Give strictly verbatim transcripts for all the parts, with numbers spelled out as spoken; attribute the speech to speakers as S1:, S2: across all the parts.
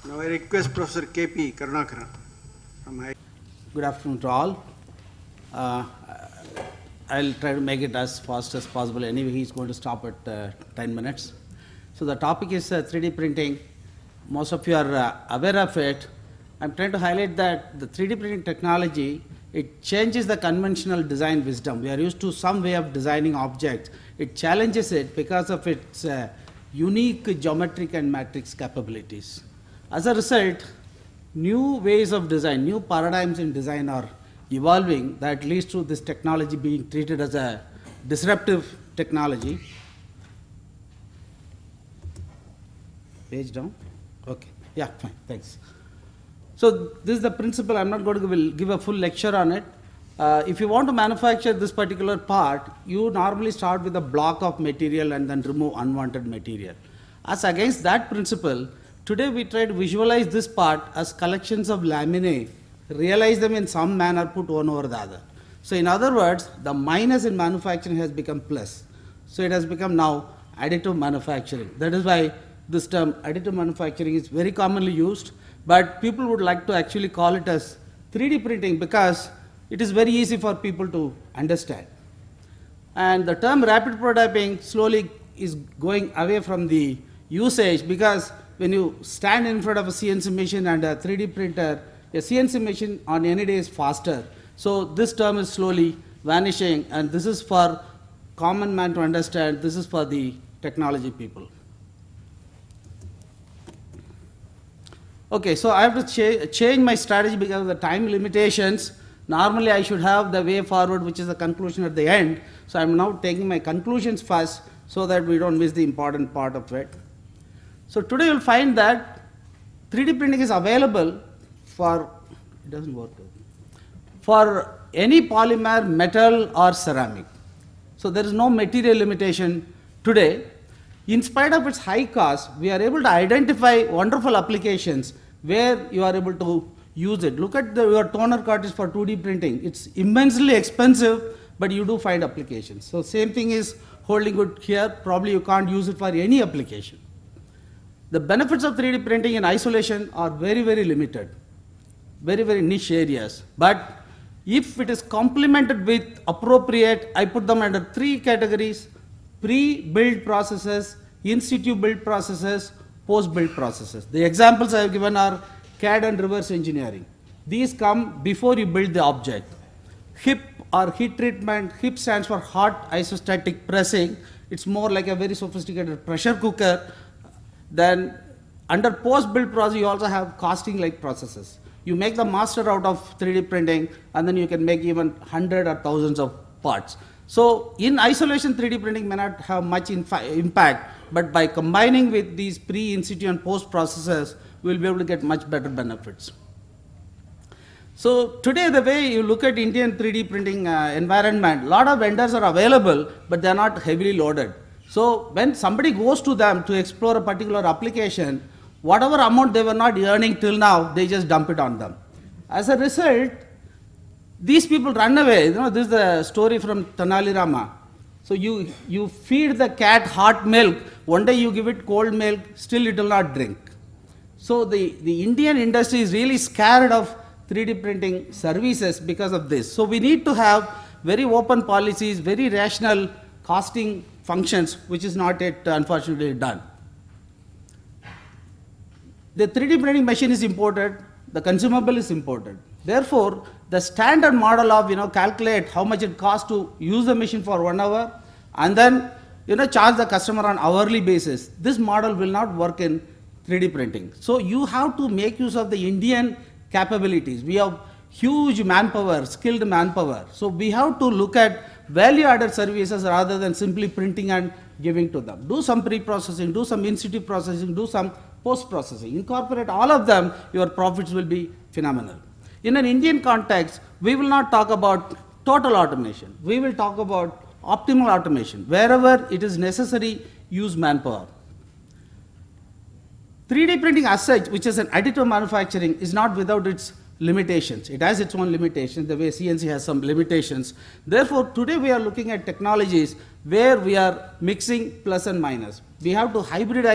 S1: Now I request Professor K P Karunakaran from I.
S2: Good afternoon to all. Uh, I'll try to make it as fast as possible. Anyway, he's going to stop at uh, ten minutes. So the topic is uh, three D printing. Most of you are uh, aware of it. I'm trying to highlight that the three D printing technology, it changes the conventional design wisdom. We are used to some way of designing objects. It challenges it because of its uh, unique geometric and matrix capabilities. As a result, new ways of design, new paradigms in design are evolving that leads to this technology being treated as a disruptive technology. Page down? Okay. Yeah, fine. Thanks. So this is the principle. I'm not going to give a, give a full lecture on it. Uh, if you want to manufacture this particular part, you normally start with a block of material and then remove unwanted material. As against that principle, today we try to visualize this part as collections of laminae, realize them in some manner, put one over the other. So in other words, the minus in manufacturing has become plus. So it has become now additive manufacturing. That is why this term additive manufacturing is very commonly used, but people would like to actually call it as three D printing because it is very easy for people to understand. And the term rapid prototyping slowly is going away from the usage because when you stand in front of a C N C machine and a three D printer, a C N C machine on any day is faster. So this term is slowly vanishing, and this is for common man to understand. This is for the technology people. Okay, so I have to cha change my strategy because of the time limitations. Normally I should have the way forward, which is the conclusion at the end. So I'm now taking my conclusions first so that we don't miss the important part of it. So today you'll find that three D printing is available for, it doesn't work, for any polymer, metal or ceramic. So there is no material limitation today. In spite of its high cost, we are able to identify wonderful applications where you are able to use it. Look at the, your toner cartridge for two D printing. It's immensely expensive, but you do find applications. So same thing is holding good here. Probably you can't use it for any application. The benefits of three D printing in isolation are very, very limited, very, very niche areas. But if it is complemented with appropriate, I put them under three categories: pre-build processes, in-situ build processes, post-build processes. The examples I have given are C A D and reverse engineering. These come before you build the object. H I P or heat treatment, H I P stands for hot isostatic pressing. It's more like a very sophisticated pressure cooker. Then under post-build process, you also have casting-like processes. You make the master out of three D printing, and then you can make even hundred or thousands of parts. So in isolation, three D printing may not have much impact, but by combining with these pre, in situ and post processes, we'll be able to get much better benefits. So today, the way you look at Indian three D printing uh, environment, a lot of vendors are available, but they're not heavily loaded. So when somebody goes to them to explore a particular application, whatever amount they were not earning till now, they just dump it on them. As a result, these people run away. You know, this is the story from Tenali Rama. So you, you feed the cat hot milk, one day you give it cold milk, still it will not drink. So the, the Indian industry is really scared of three D printing services because of this. So we need to have very open policies, very rational costing functions, which is not yet unfortunately done. The three D printing machine is imported, the consumable is imported. Therefore, the standard model of, you know, calculate how much it costs to use the machine for one hour and then, you know, charge the customer on hourly basis. This model will not work in three D printing. So you have to make use of the Indian capabilities. We have huge manpower, skilled manpower. So we have to look at value-added services rather than simply printing and giving to them. Do some pre-processing, do some in-situ processing, do some post-processing. Incorporate all of them, your profits will be phenomenal. In an Indian context, we will not talk about total automation. We will talk about optimal automation. Wherever it is necessary, use manpower. three D printing as such, which is an additive manufacturing, is not without its limitations. It has its own limitations, the way C N C has some limitations. Therefore, today we are looking at technologies where we are mixing plus and minus. We have to hybridize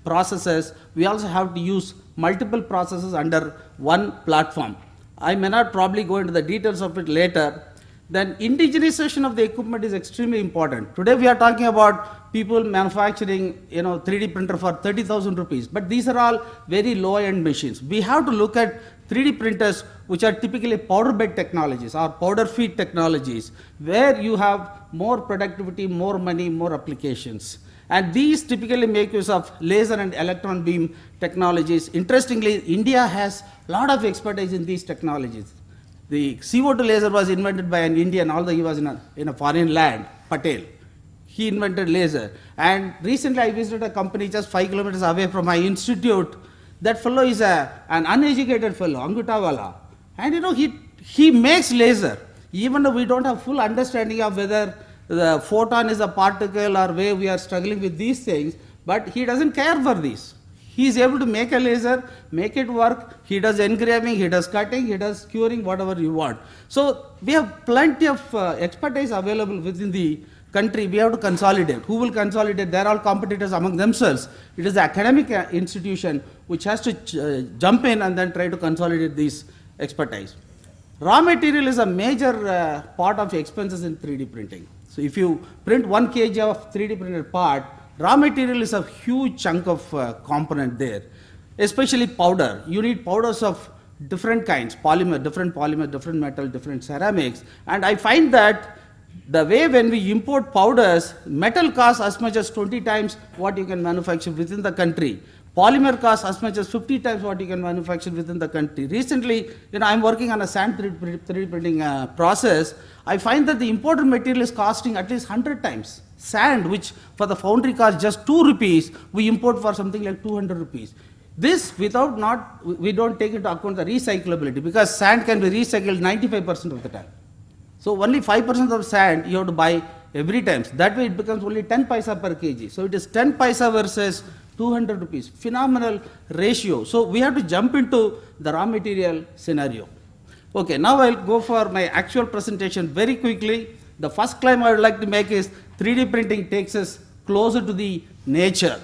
S2: processes, we also have to use multiple processes under one platform. I may not probably go into the details of it later. Then indigenization of the equipment is extremely important. Today we are talking about people manufacturing, you know, three D printer for thirty thousand rupees, but these are all very low-end machines. We have to look at three D printers which are typically powder bed technologies or powder feed technologies, where you have more productivity, more money, more applications. And these typically make use of laser and electron beam technologies. Interestingly, India has a lot of expertise in these technologies. The C O two laser was invented by an Indian, although he was in a, in a foreign land, Patel. He invented laser. And recently I visited a company just five kilometers away from my institute. That fellow is a, an uneducated fellow, Angutawala. And you know, he, he makes laser. Even though we don't have full understanding of whether the photon is a particle or wave, we are struggling with these things, but he doesn't care for these. He is able to make a laser, make it work, he does engraving, he does cutting, he does curing, whatever you want. So we have plenty of uh, expertise available within the country. We have to consolidate. Who will consolidate? They are all competitors among themselves. It is the academic uh, institution which has to uh, jump in and then try to consolidate these expertise. Raw material is a major uh, part of expenses in three D printing. So if you print one kilogram of three D printed part, raw material is a huge chunk of uh, component there, especially powder. You need powders of different kinds, polymer, different polymer, different metal, different ceramics. And I find that the way when we import powders, metal costs as much as twenty times what you can manufacture within the country. Polymer costs as much as fifty times what you can manufacture within the country. Recently, you know, I'm working on a sand three D printing uh, process. I find that the imported material is costing at least one hundred times. Sand, which for the foundry costs just two rupees, we import for something like two hundred rupees. This without not, we don't take into account the recyclability, because sand can be recycled ninety-five percent of the time. So only five percent of sand you have to buy every time. That way it becomes only ten paisa per kg. So it is ten paisa versus two hundred rupees. Phenomenal ratio. So we have to jump into the raw material scenario. Okay, now I'll go for my actual presentation very quickly. The first claim I would like to make is three D printing takes us closer to the nature.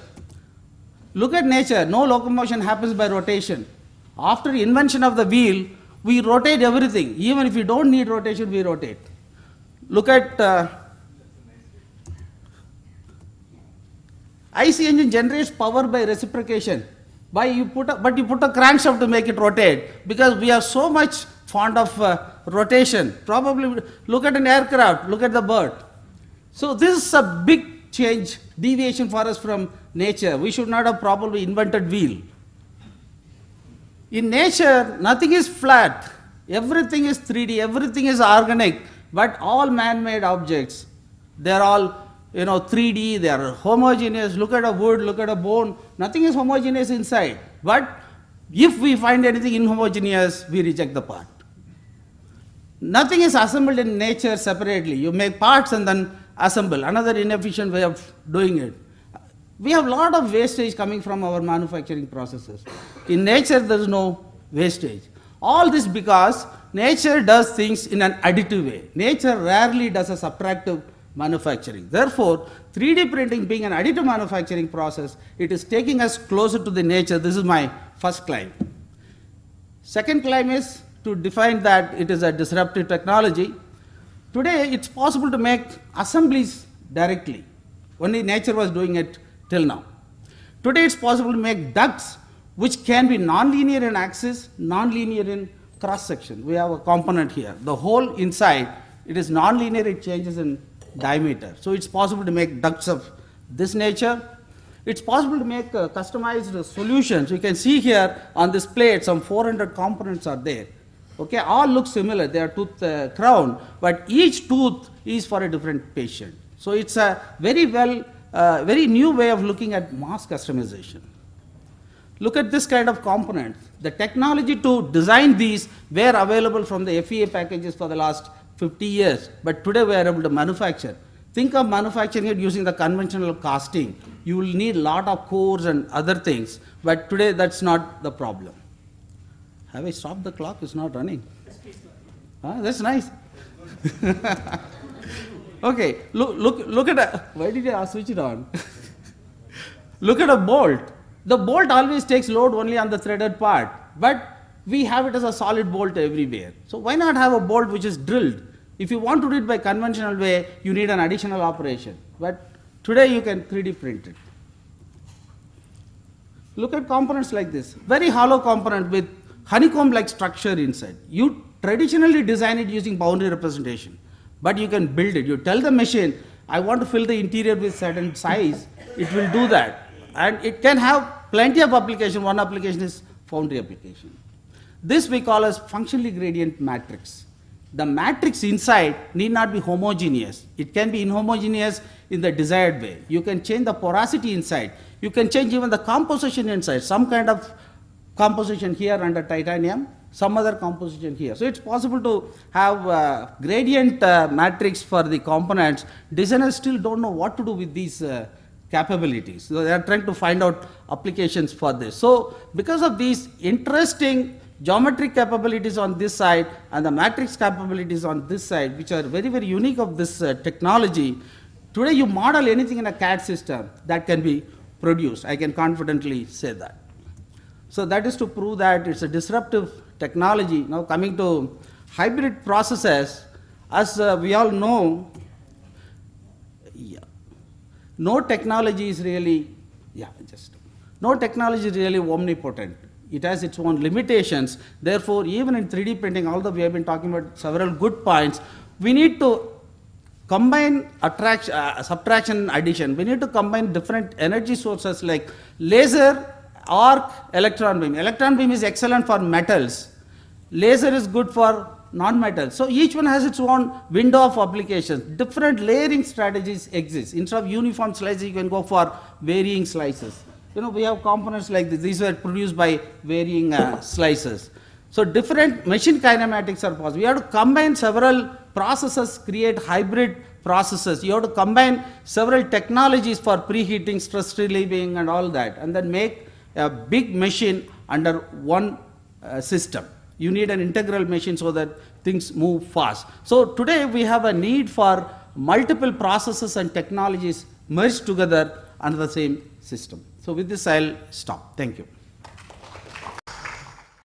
S2: Look at nature. No locomotion happens by rotation. After the invention of the wheel, we rotate everything. Even if we don't need rotation, we rotate. Look at uh, I C engine generates power by reciprocation. By you put a, but you put a crankshaft to make it rotate, because we are so much fond of uh, rotation. Probably look at an aircraft, look at the bird. So this is a big change, deviation for us from nature. We should not have probably invented wheel. In nature, nothing is flat. Everything is three D, everything is organic, but all man-made objects, they're all, you know, three D, they are homogeneous. Look at a wood, look at a bone, nothing is homogeneous inside. But if we find anything inhomogeneous, we reject the part. Nothing is assembled in nature separately. You make parts and then assemble, another inefficient way of doing it. We have a lot of wastage coming from our manufacturing processes. In nature, there is no wastage. All this because nature does things in an additive way. Nature rarely does a subtractive manufacturing. Therefore, three D printing being an additive manufacturing process, it is taking us closer to the nature. This is my first claim. Second claim is to define that it is a disruptive technology. Today, it's possible to make assemblies directly. Only nature was doing it till now. Today, it's possible to make ducts which can be nonlinear in axis, nonlinear in cross section. We have a component here. The whole inside, it is nonlinear, it changes in diameter. So it's possible to make ducts of this nature. It's possible to make uh, customized solutions. You can see here on this plate, some four hundred components are there. Okay, all look similar. They are tooth uh, crown, but each tooth is for a different patient. So it's a very well, uh, very new way of looking at mass customization. Look at this kind of component. The technology to design these were available from the F E A packages for the last fifty years, but today we are able to manufacture. Think of manufacturing it using the conventional casting. You will need a lot of cores and other things, but today that's not the problem. Have I stopped the clock? It's not running. Huh? That's nice. Okay, look, look, look at a, why did I switch it on? Look at a bolt. The bolt always takes load only on the threaded part, but we have it as a solid bolt everywhere. So why not have a bolt which is drilled? If you want to do it by conventional way, you need an additional operation. But today you can three D print it. Look at components like this. Very hollow component with honeycomb-like structure inside. You traditionally design it using boundary representation, but you can build it. You tell the machine, I want to fill the interior with certain size. It will do that. And it can have plenty of application. One application is foundry application. This we call as functionally gradient matrix. The matrix inside need not be homogeneous. It can be inhomogeneous in the desired way. You can change the porosity inside. You can change even the composition inside. Some kind of composition here under titanium, some other composition here. So it's possible to have uh, gradient uh, matrix for the components. Designers still don't know what to do with these uh, capabilities. So they are trying to find out applications for this. So because of these interesting geometric capabilities on this side and the matrix capabilities on this side, which are very, very unique of this uh, technology, today you model anything in a C A D system that can be produced. I can confidently say that. So that is to prove that it's a disruptive technology. Now coming to hybrid processes, as uh, we all know, yeah, no technology is really, yeah, just, no technology is really omnipotent. It has its own limitations. Therefore, even in three D printing, although we have been talking about several good points, we need to combine attraction, uh, subtraction, addition. We need to combine different energy sources like laser, arc, electron beam. Electron beam is excellent for metals. Laser is good for non-metals. So each one has its own window of applications. Different layering strategies exist. Instead of uniform slices, you can go for varying slices. You know, we have components like this. These were produced by varying uh, slices. So different machine kinematics are possible. You have to combine several processes, create hybrid processes. You have to combine several technologies for preheating, stress relieving and all that, and then make a big machine under one uh, system. You need an integral machine so that things move fast. So today we have a need for multiple processes and technologies merged together under the same system. So with this I'll stop. Thank you.